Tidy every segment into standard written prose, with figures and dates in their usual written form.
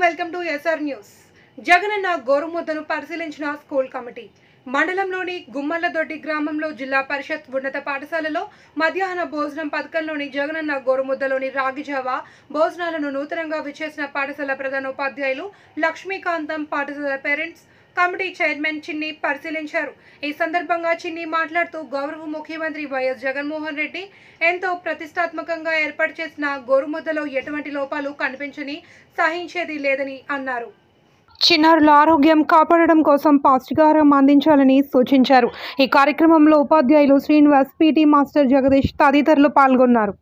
Welcome to SR news. Jagananna గోరుముద్దను పరిశీలించిన school committee. మండలంలోని గుమ్మలదొడ్డి గ్రామంలో జిల్లా పరిషత్ ఉన్నత పాఠశాలలో మధ్యాహ్న భోజనం పథకంలోని జగనన్న గోరుముద్దలోని రాగిజావా భోజనాలను నూతనంగా విచ్చేసిన పాఠశాల ప్రధానోపాధ్యాయులు లక్ష్మీకాంతం, పాఠశాల పేరెంట్స్ కమిటీ చైర్మన్ చిన్ని పరిశీలించారు. ఈ సందర్భంగా చిన్ని మాట్లాడుతూ గౌరవ ముఖ్యమంత్రి వైఎస్ జగన్మోహన్ రెడ్డి ఎంతో ప్రతిష్టాత్మకంగా ఏర్పాటు చేసిన గోరుముద్దలో ఎటువంటి లోపాలు కనిపించని సహించేది లేదని అన్నారు. చిన్నారుల ఆరోగ్యం కాపాడడం కోసం పౌష్టికాహారం అందించాలని సూచించారు. ఈ కార్యక్రమంలో ఉపాధ్యాయులు శ్రీనివాస్, పీటీ మాస్టర్ జగదీష్ తదితరులు పాల్గొన్నారు.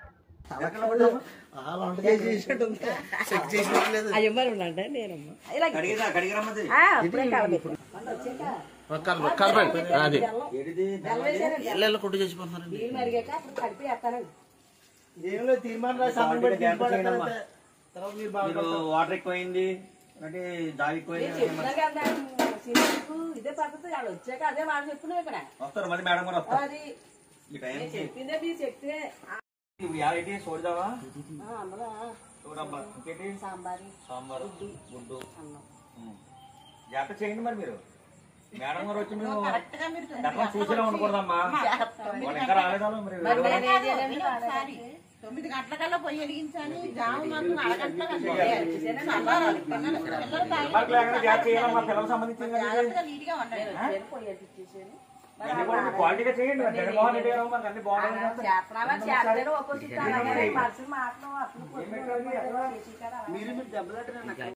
వాటర్ ఎక్కువైంది అంటే జాగిపోయింది. ఇదే పద్ధతి వాళ్ళు వచ్చాక అదే మాట చెప్పున్నావు. ఇక్కడ వస్తారు మళ్ళీ మేడం కూడా వస్తారు. చెప్పిందే మీరు చెప్తే చూడదావా అందులో సాంబారు గుడ్డు జాగ్రత్త చేయండి. మరి మీరు మేడం గారు వచ్చి మేము చూసేలా ఉండకూడదమ్మా. వాళ్ళు ఇంకా రాలేదా? మరి 9 గంటలకల్లా పోయి వెలిగించాలి. పిల్లలకు సంబంధించిన క్వాలిటీగా చేయండి. జగన్మోహన్ రెడ్డి గారు మనకు అన్ని బాగుంటుంది.